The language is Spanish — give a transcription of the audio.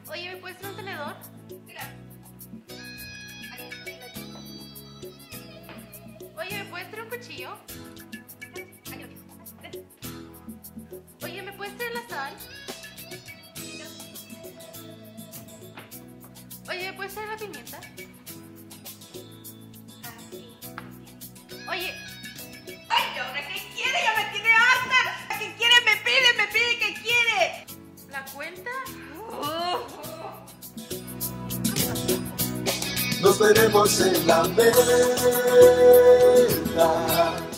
Oye, ¿me puedes traer un tenedor? Oye, ¿me puedes traer un cuchillo? Oye, ¿me puedes traer la sal? Oye, ¿me puedes traer la pimienta? Oye, ¡Ay, ahora qué quiere! ¡Ya me tiene harta! ¿Qué quiere? Me pide, ¿qué quiere? ¿la cuenta? Nos veremos en la venta.